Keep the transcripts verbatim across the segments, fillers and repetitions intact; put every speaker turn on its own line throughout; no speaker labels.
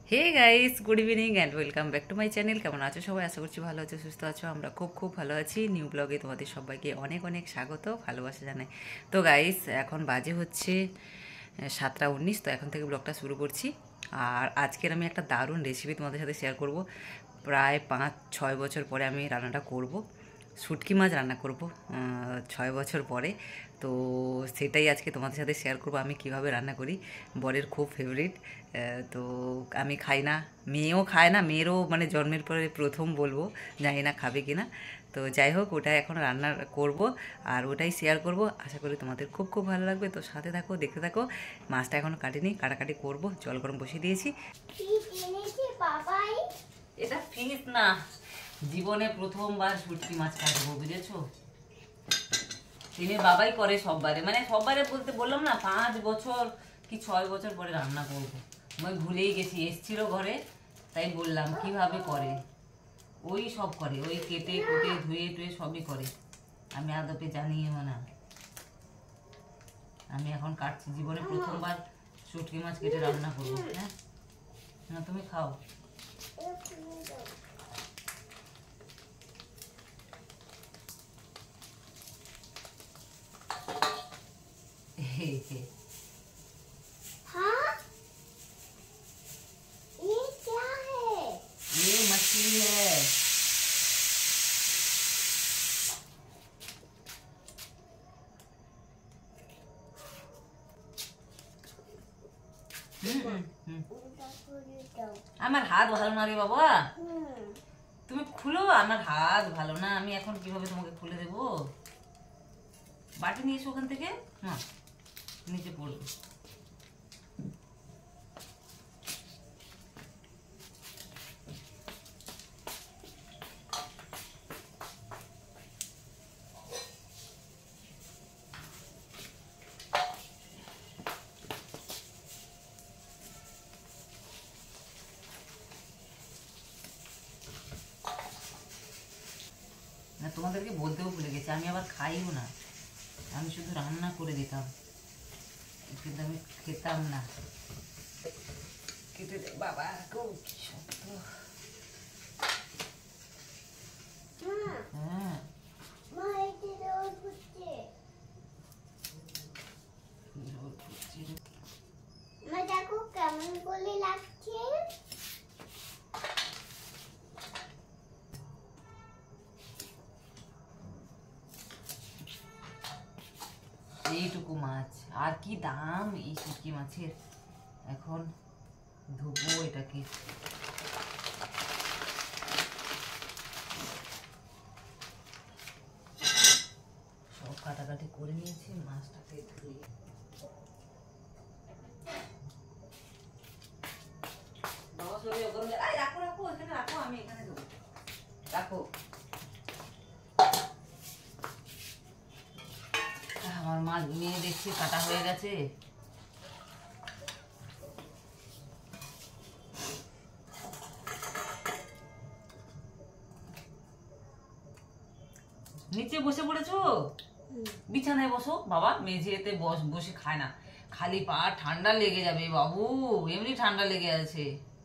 Hey guys, good evening and welcome back to my channel. কেমন আছো সবাই? আশা করছি ভালো আছো, সুস্থ আছো। আমরা খুব খুব ভালো আছি। নিউ ব্লগে তোমাদের সবাইকে অনেক অনেক স্বাগত, ভালোবাসা জানাই। তো গাইস, এখন বাজে হচ্ছে সাতটা উনিশ। তো এখন থেকে ব্লগটা শুরু করছি। আর আজকের আমি একটা দারুণ রেসিপি তোমাদের সাথে শেয়ার করব। প্রায় পাঁচ ছয় বছর পরে আমি রান্নাটা করব। শুটকি মাছ রান্না করব ছয় বছর পরে। তো সেটাই আজকে তোমাদের সাথে শেয়ার করব, আমি কিভাবে রান্না করি। বরের খুব ফেভারিট। তো আমি খাই না, মেয়েও খায় না, মেয়েরও মানে জন্মের পরে প্রথম বলবো, জানি না খাবে কি না। তো যাই হোক, ওটা এখন রান্না করব আর ওটাই শেয়ার করব। আশা করি তোমাদের খুব খুব ভালো লাগবে। তো সাথে থাকো, দেখতে থাকো। মাছটা এখনও কাটিনি, কাটাকাটি করব। জল গরম বসিয়ে দিয়েছি। এটা ফিস না, জীবনে প্রথমবার শুটকি মাছ কাটবো, বুঝেছো? তিনি বাবাই করে সববারে, মানে সববারে বলতে বললাম না, পাঁচ বছর কি ছয় বছর পরে রান্না করবো। আমি ভুলেই গেছি, এসছিল ঘরে, তাই বললাম কিভাবে করে। ওই সব করে, ওই কেটে কুটে ধুয়ে টুয়ে সবই করে। আমি আদপে জানিও না। আমি এখন কাটছি, জীবনে প্রথমবার শুটকি মাছ কেটে রান্না করবো। হ্যাঁ না, তুমি খাও।
हाँ, ये क्या है?
ये मछली है। আমার হাত ভালো না রে বাবা, তুমি খুলো। আমার হাত ভালো না, আমি এখন কিভাবে তোমাকে খুলে দেবো? বাটি নিয়েছো ওখান থেকে? না, নিচে পড়বে। না, তোমাদেরকে বলতেও ভুলে গেছি, আমি আবার খাইও না, আমি শুধু রান্না করে দিতাম, কিন্তু আমি খেতাম না। খেতে দে বাবা, কেউ কি শক্ত। হ্যাঁ,
মা এটা রোল ফুটছে। মা দেখো কেমন করে লাগছে।
এইটুকু মাছ, আর কি দাম এই শুটকি মাছের। এখন ধুবো এটাকে। সব কাটাকাটি করে নিয়েছি, মাছটাকে ধুয়ে। বাবা সবই ওখানে যা- এই রাখো রাখো, এখানে রাখো, আমি এখানে দেবো। রাখো। আমার মাছ নিয়ে দেখছি কাটা হয়ে গেছে। নিচে বসে পড়েছো? বিছানায় বসো বাবা, মেঝেতে বস বসে খায় না, খালি পা ঠান্ডা লেগে যাবে বাবু, এমনি ঠান্ডা লেগে আছে।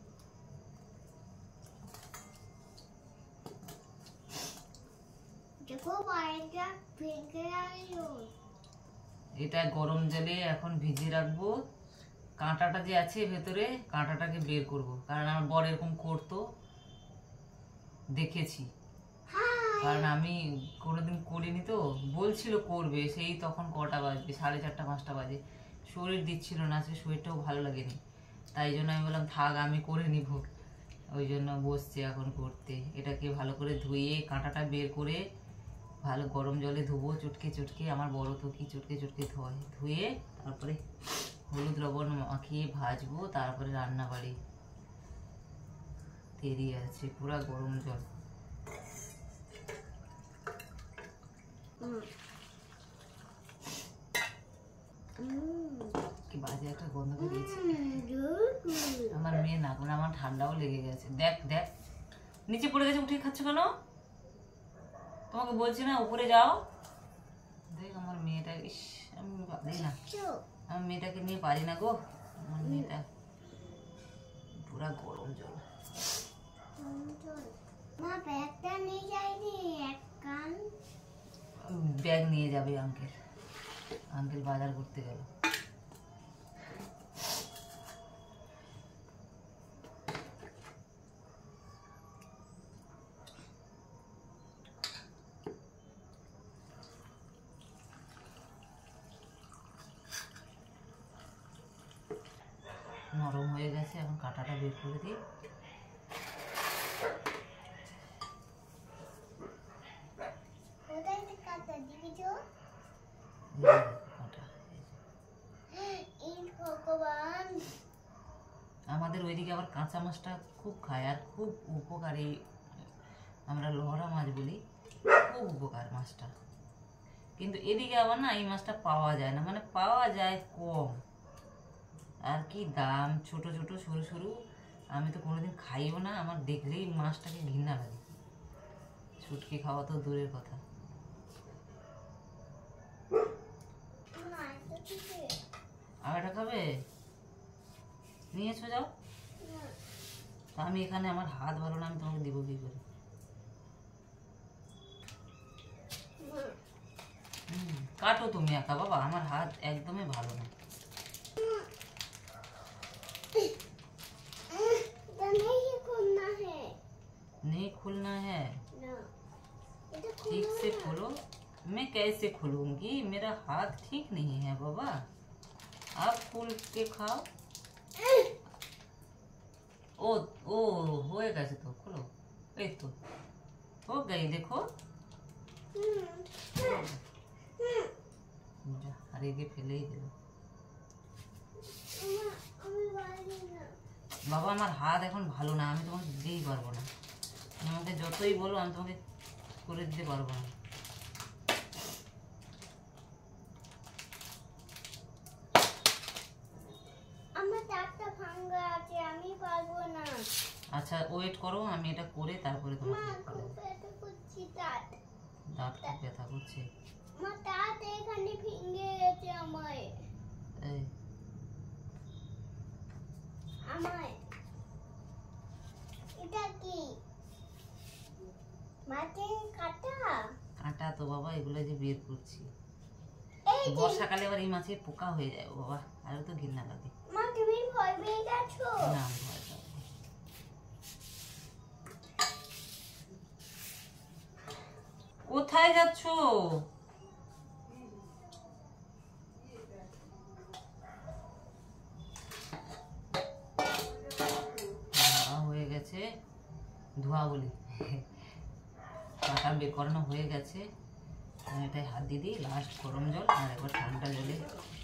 দেখো পায়েটা ভেঙে গেল।
এটা গরম জলে এখন ভিজিয়ে রাখবো। কাঁটাটা যে আছে ভেতরে, কাঁটাটাকে বের করব, কারণ আমার বর এরকম করতো, দেখেছি। কারণ আমি কোনোদিন করিনি, তো বলছিল করবে, সেই তখন কটা বাজবে, সাড়ে চারটা পাঁচটা বাজে, শরীর দিচ্ছিল না, আজকে শরীরটাও ভালো লাগেনি, তাই জন্য আমি বললাম থাক আমি করে নিব। ওই জন্য বসছে এখন করতে। এটাকে ভালো করে ধুয়ে কাঁটাটা বের করে ভালো গরম জলে ধুবো, চটকে চটকে। আমার বড় তো কি চটকে চটকে ধোয়, ধুয়ে তারপরে হলুদ লবণ মাখিয়ে ভাজবো, তারপরে রান্না বাড়ি দেরি আছে, পুরা গরম জল। কি বাজে একটা গন্ধ বেরিয়েছে। আমার মেয়ে না, আমার ঠান্ডাও লেগে গেছে। দেখ দেখ, নিচে পড়ে গেছে, উঠে খাচ্ছ কেন? তোমাকে বলছি না উপরে যাও। দেখ আমার মেয়েটা, ইস আমি পারি না, আমার মেয়েটাকে নিয়ে পারি না গো। আমার মেয়েটা পুরা ঠান্ডা গরম জল।
মা ব্যাগটা নিয়ে যায়নি এক কান।
ব্যাগ নিয়ে যাবে আঙ্কেল, আঙ্কেল বাজার করতে গেল। নরম হয়ে গেছে, এখন কাঁটাটা বের করে দিই।
কোথায় কাটা দিবি তো? এই ভগবান,
আমাদের ওইদিকে আবার কাঁচা মাছটা খুব খায় আর খুব উপকারী, আমরা লোহরা মাছ বলি, খুব উপকার মাছটা। কিন্তু এদিকে আবার না এই মাছটা পাওয়া যায় না, মানে পাওয়া যায় কম, আর কি দাম, ছোট ছোট সরু সরু। আমি তো কোনোদিন খাইও না, আমার দেখলেই মাছটাকে ঘৃণা লাগে। শুটকি খাওয়া তো দূরের কথা।
মা এটা দিবে?
আর এটা খাবে? নিয়েছো যাও। তা আমি এখানে, আমার হাত ভালো না, আমি তোমাকে দিব কি করে? হুম, কাটো তুমি একা বাবা, আমার হাত একদমই ভালো না।
এটা नहीं खोलना है।
नहीं खोलना है?
ना, এটা
ठीक
खोलो
से
ना।
खोलो। मैं कैसे खोलूंगी, मेरा हाथ ठीक नहीं है बाबा, आप खोल के खाओ। ओ ओ हो गए तो खोलो, এই তো हो गई, देखो।
হুম,
যা, আর একে ফেলেই দিল।
মা আমি পারি না।
বাবা আমার হাত এখন ভালো না, আমি তোমাকে দিতেই পারবো না। তুমি আমাকে যতই বলো আমি তোমাকে করে দিতে পারবো না।
আমার দাঁতটা ভাঙা আছে, আমি পারবো না।
আচ্ছা ওয়েট করো, আমি এটা করে তারপরে
মা
তোমাকে
খুব ব্যথা করছি দাঁত।
দাঁত খুব ব্যথা করছে।
মা দাঁত এখানে ভেঙে গেছে আমায়।
এই
আমায় এটা কি মাটির কাটা?
কাঁটা তো বাবা, এগুলো যে বের করছি।
এই যে,
বর্ষাকালে আবার এই মাছে পোকা হয়ে যায় বাবা, আর তো ঘৃণা লাগে।
মা তুমি ভয় পেয়ে গেছো?
না আমি ভয় পাই না। কোথায় যাচ্ছো? ধোয়া হয়ে গেছে, ধোয়া বলি কাঁটা বের করানো হয়ে গেছে। আমি এটাই হাত দিয়ে দিই, লাস্ট গরম জল আর একবার ঠান্ডা জলে।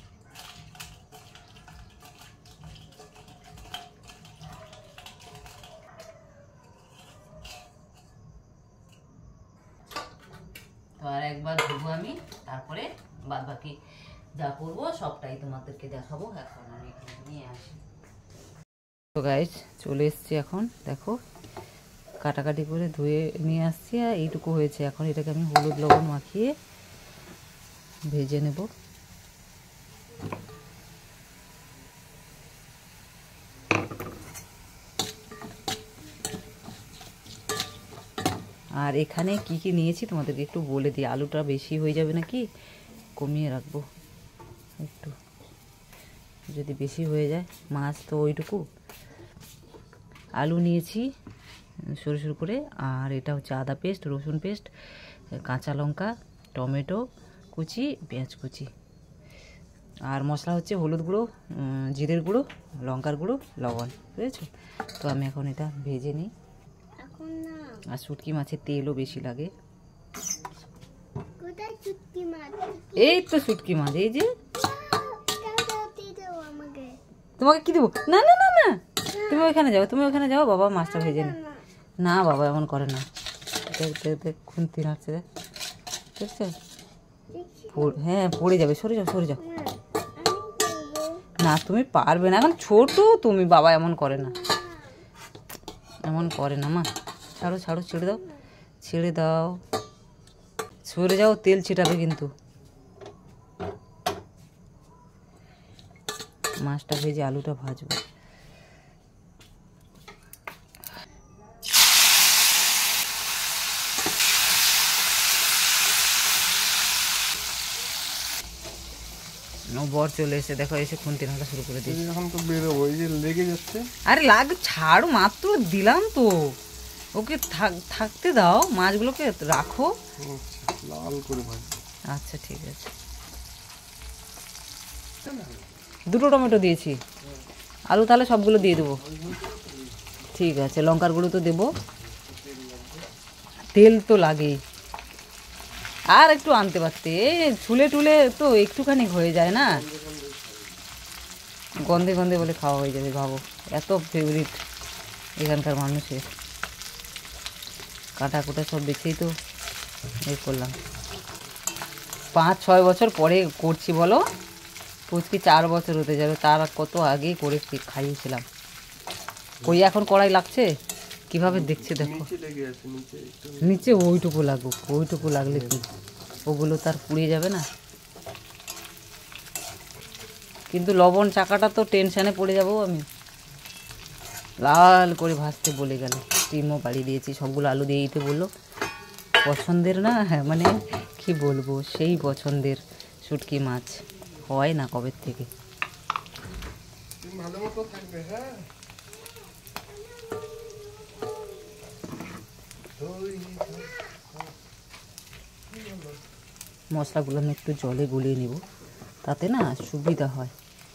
তো আর একবার ধুবো আমি, তারপরে বাদ বাকি যা করবো সবটাই তোমাদেরকে দেখাবো। এখন আমি এখানে নিয়ে আসি। তো গাইস চলে এসছি, এখন দেখো কাটাকাটি করে ধুয়ে নিয়ে আসছি, আর এইটুকু হয়েছে। এখন এটাকে আমি হলুদ লবণ মাখিয়ে ভেজে নেব। আর এখানে কি কি নিয়েছি তোমাদেরকে একটু বলে দিই, আলুটা বেশি হয়ে যাবে নাকি, কমিয়ে রাখবো একটু, যদি বেশি হয়ে যায়। মাছ তো ওইটুকু। আলু নিয়েছি সরু সরু করে, আর এটা হচ্ছে আদা পেস্ট, রসুন পেস্ট, কাঁচা লঙ্কা, টমেটো কুচি, পেঁয়াজ কুচি। আর মশলা হচ্ছে হলুদ গুঁড়ো, জিরের গুঁড়ো, লঙ্কার গুঁড়ো, লবণ, বুঝেছো? তো আমি এখন এটা ভেজে নিই।
এখন না,
আর শুটকি মাছের তেলও বেশি লাগে।
কোথায় চুটকি মাছ?
এই তো শুটকি মাছ, এই যে।
দাও দাও দিয়ে দাও আমাকে।
তোমাকে কি দেবো? না না না না, তুমি ওইখানে যাও, তুমি ওইখানে যাও, বাবা মাছটা ভেজে নি।
না,
না বাবা এমন করে না, দেখ দেখ দেখ খুন্তি নাড়ছে, দেখ দেখছো?
দেখছি
পড়- হ্যাঁ পড়ে যাবে, সরে যাও সরে যাও।
না, আমি করবো।
না তুমি পারবে না, এখন ছোট তুমি, বাবা এমন করে না, এমন করে না মা। ছাড়ো ছাড়ো, ছেড়ে দাও, ছেড়ে দাও, সরে যাও, তেল ছিটাবে কিন্তু। মাছটা ভেজে আলুটা ভাজবো। ও বর চলে এসে দেখো এসে খুন্তি নাড়া শুরু করে দিয়েছে।
এখন তো বেরোবো, এই যে লেগে যাচ্ছে।
আরে লাগ ছাড়, মাত্র দিলাম তো, ওকে থাক থাকতে দাও, মাছগুলোকে রাখো।
আচ্ছা, লাল করে ভাজি।
আচ্ছা ঠিক আছে, দুটো টমেটো দিয়েছি, আলু তাহলে সবগুলো দিয়ে দেবো। ঠিক আছে, লঙ্কার গুঁড়ো তো দেবো, তেল তো লাগেই। আর একটু আনতে পারতে, ছুলে টুলে তো একটুখানি হয়ে যায় না, গন্ধে গন্ধে বলে খাওয়া হয়ে যাবে। ভাবো এত ফেভারিট এখানকার মানুষের। কাটা কুটা সব বেছেই তো এই করলাম। পাঁচ ছয় বছর পরে করছি বলো, পুচকি চার বছর হতে যাবে, তার কত আগেই করে খাইয়েছিলাম। কই এখন কড়াই লাগছে কিভাবে দেখছে দেখো,
নিচে লেগে আছে, নিচে একটু।
নিচে ওইটুকু লাগুক, ওইটুকু লাগলে কি ওগুলো তার পুড়িয়ে যাবে না? কিন্তু লবণ চাকাটা তো টেনশানে পড়ে যাবো আমি। লাল করে ভাজতে বলে গেল, ডিমও বাড়ি দিয়েছি, সবগুলো আলু দিয়ে দিতে বললো। পছন্দের না, হ্যাঁ মানে কি বলবো, সেই পছন্দের শুটকি মাছ হয় না কবে থেকে।
ভালো মতো থাকবে। হ্যাঁ,
মশলাগুলো আমি একটু জলে গুলিয়ে নিব, তাতে না সুবিধা হয়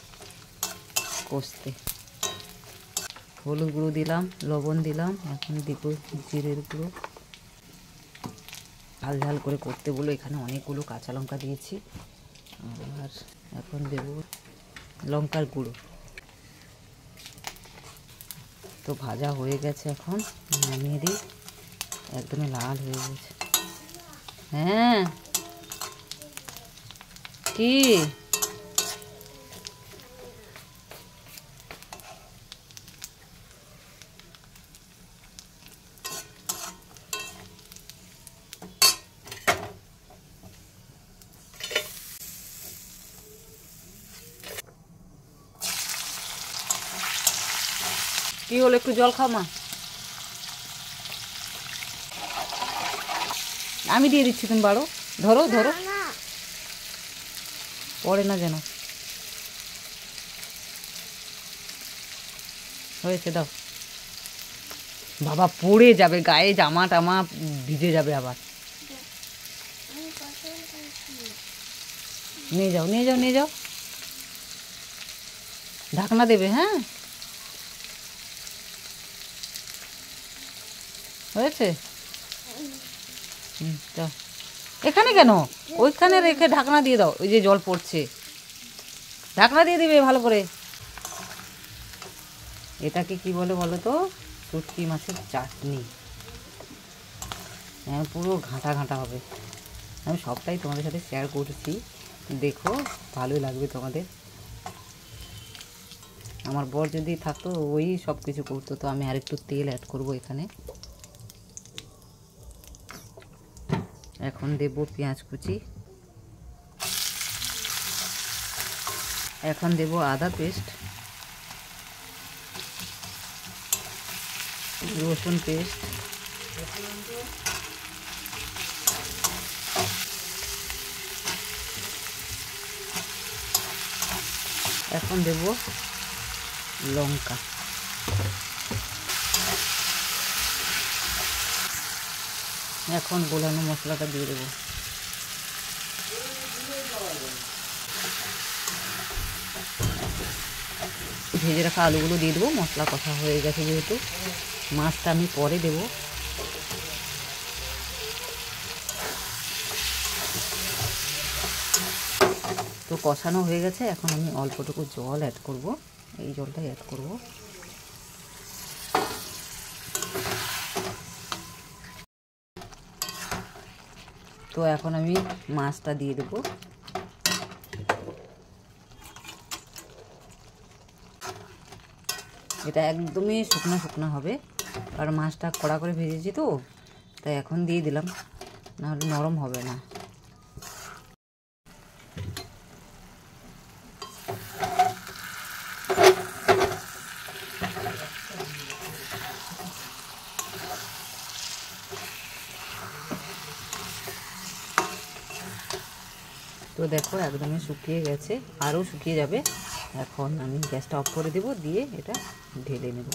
কষতে। হলুদ গুঁড়ো দিলাম, লবণ দিলাম, এখন দিব জিরের গুঁড়ো। ঝাল ঝাল করে করতে বলো, এখানে অনেকগুলো কাঁচা লঙ্কা দিয়েছি। আর এখন দেব লঙ্কার গুঁড়ো। তো ভাজা হয়ে গেছে, এখন নামিয়ে দিই, একদমই লাল হয়ে গেছে। হ্যাঁ কি কি হলো, একটু জল খাও মা, আমি দিয়ে দিচ্ছি, তুমি বাড়ো, ধরো ধরো,
না
পড়ে না যেন। হয়েছে, দাও। বাবা পড়ে যাবে, গায়ে জামা টামা ভিজে যাবে আবার।
আমি পছন্দ করছি।
নিয়ে যাও নিয়ে যাও নিয়ে যাও, ঢাকনা দেবে। হ্যাঁ হয়েছে, হুম যাও। এখানে কেন, ওইখানে রেখে ঢাকনা দিয়ে দাও, ওই যে জল পড়ছে, ঢাকনা দিয়ে দিবে ভালো করে। এটাকে কি বলে বলো তো, শুটকি মাছের চাটনি। হ্যাঁ পুরো ঘাঁটা ঘাঁটা হবে। আমি সবটাই তোমাদের সাথে শেয়ার করছি, দেখো ভালোই লাগবে তোমাদের। আমার বর যদি থাকতো ওই সব কিছু করতো, তো আমি আরেকটু তেল অ্যাড করব এখানে। এখন দেব পেঁয়াজ কুচি, এখন দেব আদা পেস্ট, রসুন পেস্ট, এখন দেব লঙ্কা, এখন গোলানো মশলাটা দিয়ে দেবো। ভেজে রাখা আলুগুলো দিয়ে দেবো, মশলা কষা হয়ে গেছে যেহেতু। মাছটা আমি পরে দেবো। তো কষানো হয়ে গেছে, এখন আমি অল্পটুকু জল অ্যাড করব, এই জলটাই অ্যাড করব। তো এখন আমি মাছটা দিয়ে দেব। এটা একদমই শুকনো শুকনো হবে, আর মাছটা কড়া করে ভেজেছি তো, তাই এখন দিয়ে দিলাম, নাহলে নরম হবে না। তো দেখো একদমই শুকিয়ে গেছে, আরও শুকিয়ে যাবে। এখন আমি গ্যাসটা অফ করে দেব, দিয়ে এটা ঢেলে নেব।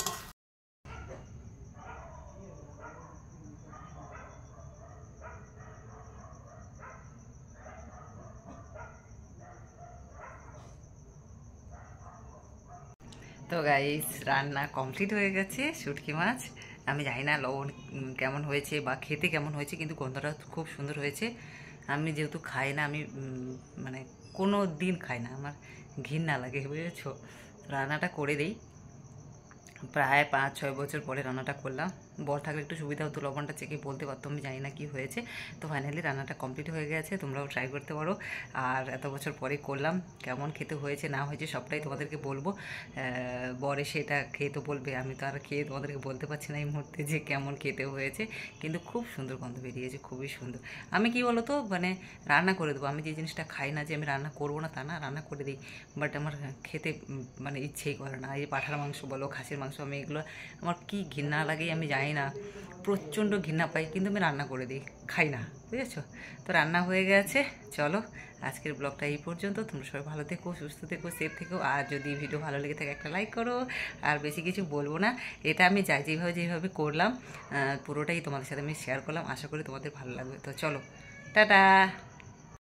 তো গাইস রান্না কমপ্লিট হয়ে গেছে শুটকি মাছ। আমি জানি না লবণ উম, কেমন হয়েছে বা খেতে কেমন হয়েছে, কিন্তু গন্ধটা খুব সুন্দর হয়েছে। আমি যেহেতু খাই না, আমি উম, মানে কোনো দিন খাই না, আমার ঘৃণা লাগে বুঝেছো। রান্নাটা করে দিই, প্রায় পাঁচ ছয় বছর পরে রান্নাটা করলাম। বর থাকলে একটু সুবিধা হতো, লবণটা চেকে বলতে পারতো, আমি জানি না কি হয়েছে। তো ফাইনালি রান্নাটা কমপ্লিট হয়ে গেছে, তোমরাও ট্রাই করতে পারো। আর এত বছর পরে করলাম, কেমন খেতে হয়েছে না হয়েছে সবটাই তোমাদেরকে বলবো। বর এসে এটা খেয়ে তো বলবে, আমি তো আর খেয়ে তোমাদেরকে বলতে পারছি না এই মুহূর্তে যে কেমন খেতে হয়েছে। কিন্তু খুব সুন্দর গন্ধ বেরিয়েছে, খুবই সুন্দর। আমি কি বলো তো, মানে রান্না করে দেবো, আমি যে জিনিসটা খাই না যে আমি রান্না করবো না তা না, রান্না করে দিই। বাট আমার খেতে উম, মানে ইচ্ছেই করে না। এই পাঁঠার মাংস বলো, খাসির মাংস, আমি এগুলো আমার কি ঘৃণা লাগে আমি জানি না, প্রচণ্ড ঘৃণা পাই, কিন্তু আমি রান্না করে দিই, খাই না, বুঝেছো। তো রান্না হয়ে গেছে, চলো আজকের ব্লগটা এই পর্যন্ত। তোমরা সবাই ভালো থেকো, সুস্থ থেকো, সেফ থেকো। আর যদি ভিডিও ভালো লেগে থাকে একটা লাইক করো। আর বেশি কিছু বলবো না, এটা আমি যাই যেভাবে যেভাবে করলাম পুরোটাই তোমাদের সাথে আমি শেয়ার করলাম, আশা করি তোমাদের ভালো লাগবে। তো চলো, টাটা।